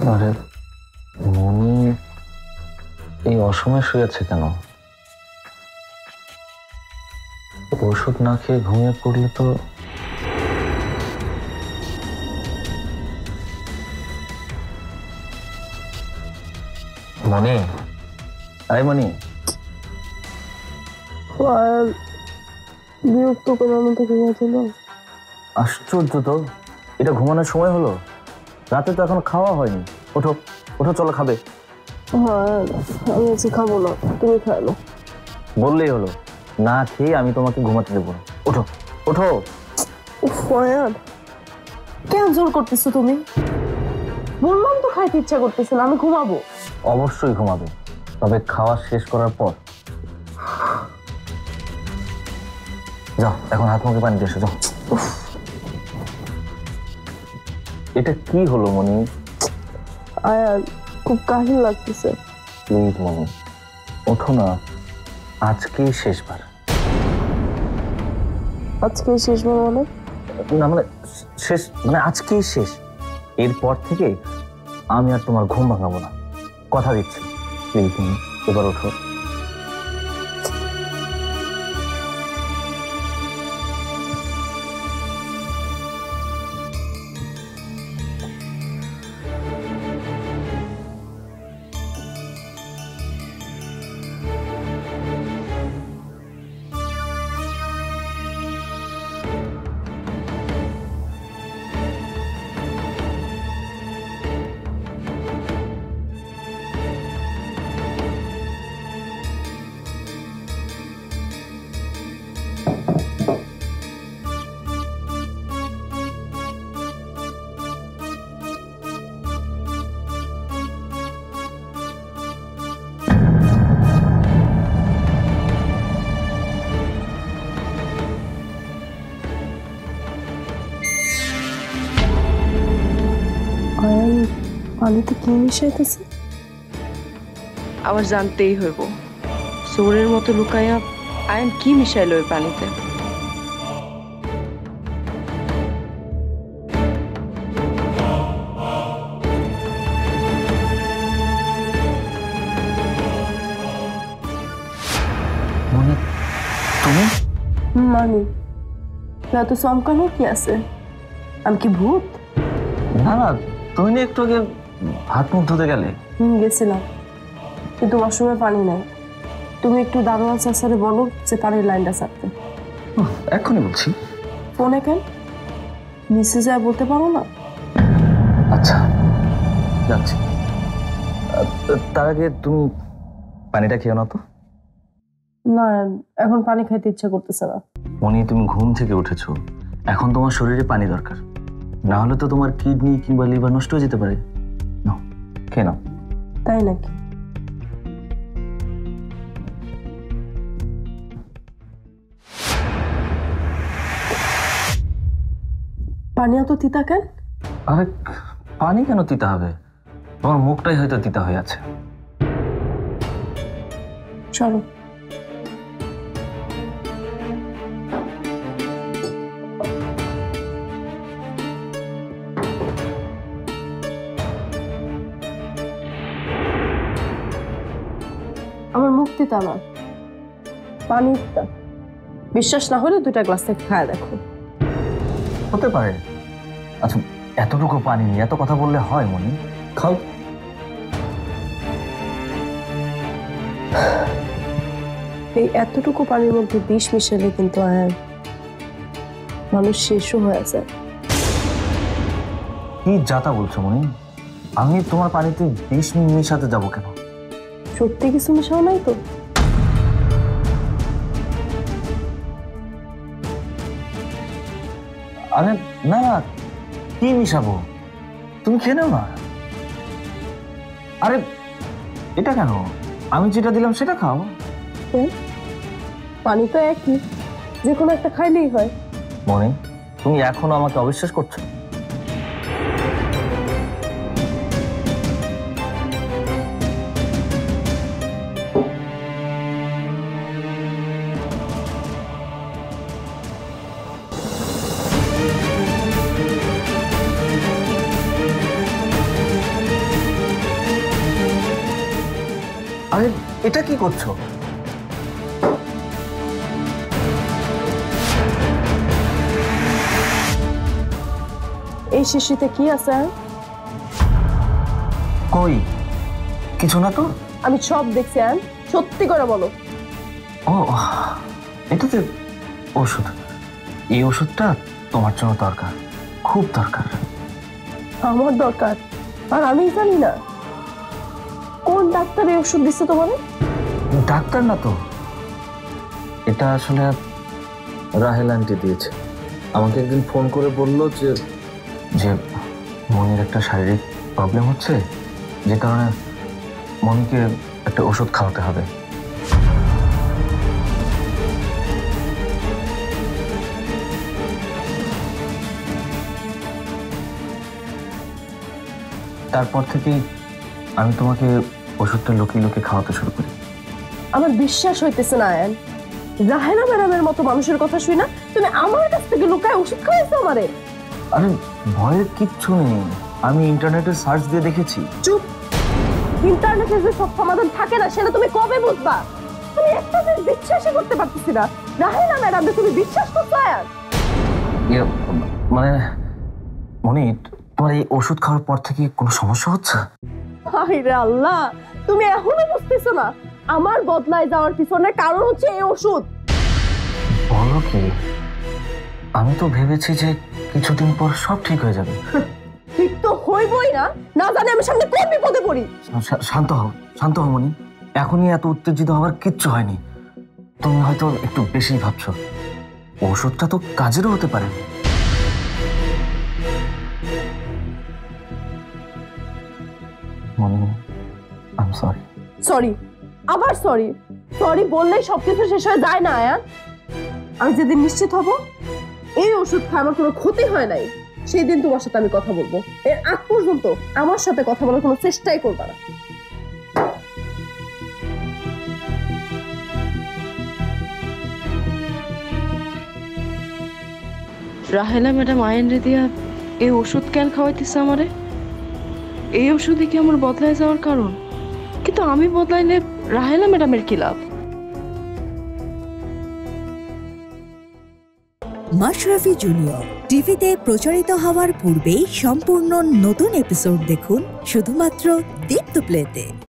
আরে মনি এই অসময়ে শুয়েছে কেন? ওষুধ না খেয়ে ঘুমিয়ে পড়লে তো মনি, আরে মনি, বিরক্ত করার মতো ঘুমাচ্ছিল। আশ্চর্য তো, এটা ঘুমানোর সময় হলো? রাতে তো এখন খাওয়া হয়নি। ওঠো ওঠো, চলো খাবে। হ্যাঁ, আমি আজকে খাবো না, তুমি খাইলো। বললেই হলো, না খেয়ে আমি তোমাকে ঘুমাতে দেবো না। ওঠো ওঠো। কেন জোর করতেছো তুমি? বললাম তো খাইতে ইচ্ছা করতেছে না, আমি ঘুমাবো। অবশ্যই ঘুমাবে, তবে খাওয়া শেষ করার পর। যাও এখন হাত মুখে পানি দিয়ে এসো, যাও। এটা কি হলো মনি? আয়ান, খুব কাহিল লাগতেছে। প্লিজ মনি, ওঠো না, আজকেই শেষবার। আজকে শেষবার মানে? না মানে শেষ মানে আজকেই শেষ। এরপর থেকে আমি আর তোমার ঘুম ভাঙাবো না, কথা দিচ্ছি। প্লিজ মনি, এবার ওঠো। আয়ান, পানিতে কি মিশাইতেছে? আবার জানতেই হইব, চোরের মতো লুকাইয়া আয়ন কি মিশাইল ওই পানিতে। মনি, তুমি? মানে এত চমকানো কি আছে? আমি কি ভূত? না না, তুমি না একটু আগে হাত মুখ ধুতে গেলে। গেছিলাম, কিন্তু ওয়াশরুমে পানি নাই। তুমি একটু দারোয়ান চাচারে বলো যে পানির লাইনটা ছাড়তে। এক্ষুনি বলছি। ফোনে কেন? নিচে যায় বলতে পারো না? আচ্ছা, যাচ্ছি। তার আগে তুমি পানিটা খেও না তো। না, এখন পানি খাইতে ইচ্ছা করতেছে না। মনি, তুমি ঘুম থেকে উঠেছো, এখন তোমার শরীরে পানি দরকার, না হলে তো তোমার কিডনি কিংবা লিভার নষ্ট হয়ে যেতে পারে। নাও, খেয়ে নাও। তাই নাকি? পানি এত তিতা কেন? আরে পানি কেন তিতা হবে? তোমার মুখটাই হয়তো তিতা হয়ে আছে। চলো। আমার মুখ তিতা না, পানি তিতা। বিশ্বাস না হলে 2টা গ্লাস থেকে খায় দেখো। হতে পারে। আচ্ছা, এতটুকু পানি নিয়ে এত কথা বললে হয় মনি? খাও। এই এতটুকু পানির মধ্যে বিষ মিশালে কিন্তু মানুষ শেষও হয়ে যায়। কি যাতা বলছো মনি? আমি তোমার পানিতে বিষ মিশাতে যাবো কেন? সত্যি কিছু মিশাও নাই তো? আরে না না, কি মিশাবো? তুমি খেয়ে নাও না। আরে এটা কেন? আমি যেটা দিলাম সেটা খাও। পানি তো একই, যে কোনো একটা খাইলেই হয়। মনি, তুমি এখনো আমাকে অবিশ্বাস করছো? আরে এটা কি করছো? এই শিশিতে কি আছে? কই কিছু না তো। আমি সব দেখছি। সত্যি করে বলো। ও এটাতে ওষুধ। এই ওষুধটা তোমার জন্য দরকার, খুব দরকার। আমার দরকার আর আমি জানি না? কোন ডাক্তার এই ওষুধ দিচ্ছে তোমার? ডাক্তার না তো, এটা আসলে রাহেল আন্টি দিয়েছে। আমাকে একদিন ফোন করে বলল যে যে মনির একটা শারীরিক প্রবলেম হচ্ছে, যে কারণে মনিকে একটা ওষুধ খাওয়াতে হবে। তারপর থেকেই আমি তোমাকে ওষুধটা লুকিয়ে লুকিয়ে খাওয়াতে শুরু করি। আমার বিশ্বাস হইতেছে না আয়ান, রাহেলা ম্যাডামের মতো মানুষের কথা শুই না তুমি আমার কাছ থেকে লুকায় ওষুধ খাওয়াইছো আমারে। আরে ভয়ের কিচ্ছু নেই, আমি ইন্টারনেটে সার্চ দিয়ে দেখেছি। চুপ। ইন্টারনেটে যে সব সমাধান থাকে না সেটা তুমি কবে বুঝবা? তুমি একটা জিনিস বিশ্বাসই করতে পারতেছি না, রাহেলা ম্যাডামকে তুমি বিশ্বাস করছো আয়ান? মানে মনি, তোমার এই ওষুধ খাওয়ার পর থেকে কোনো সমস্যা হচ্ছে? হায় রে আল্লাহ, তুমি এখনো বুঝতেছো না আমার বদলায় যাওয়ার পিছনে কারণ হচ্ছে এই ওষুধ। বলো কি? আমি তো ভেবেছি যে কিছুদিন পর সব ঠিক হয়ে যাবে। ঠিক তো হইবই না, না জানি আমি সামনে কোন বিপদে পড়ি। শান্ত হও, শান্ত হও মনি। এখনই এত উত্তেজিত হওয়ার কিচ্ছু হয়নি। তুমি হয়তো একটু বেশি ভাবছো। ওষুধটা তো কাজেরও হতে পারে। Moni, I am sorry. Sorry? আবার সরি? সরি বললেই সবকিছু শেষ হয়ে যায় না আয়ান? আমি যেদিন নিশ্চিত হব এই ওষুধ খায় আমার কোনো ক্ষতি হয় নাই, সেই দিন তোমার সাথে আমি কথা বলবো। এর আগ পর্যন্ত আমার সাথে কথা বলার কোনো চেষ্টাই করবে না। রাহেলা ম্যাডাম আয়েন রে দিয়া এই ওষুধ কেন খাওয়াইতেছে আমারে? এই ওষুধে কি আমার বদলায় যাওয়ার কারণ? কিন্তু আমি বদলাইলে রাহেলা ম্যাডামের কি লাভ? মাশরাফি জুনিয়র টিভিতে প্রচারিত হওয়ার পূর্বেই সম্পূর্ণ নতুন এপিসোড দেখুন শুধুমাত্র দীপ্ত প্লেতে।